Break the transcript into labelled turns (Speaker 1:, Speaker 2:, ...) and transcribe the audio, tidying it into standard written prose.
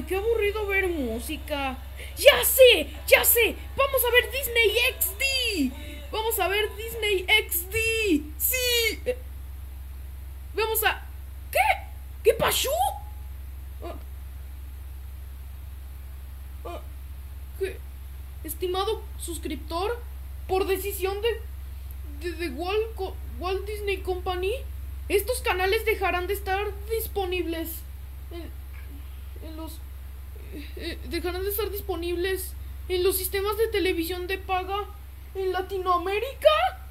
Speaker 1: Ay, qué aburrido ver música. ¡Ya sé! ¡Ya sé! ¡Vamos a ver Disney XD! ¡Vamos a ver Disney XD! ¡Sí! Vamos a... ¿Qué? ¿Qué pasó? Ah, ah, ¿qué? Estimado suscriptor, por decisión de Walt Disney Company, estos canales dejarán de estar disponibles en los dejarán de estar disponibles en los sistemas de televisión de paga en Latinoamérica.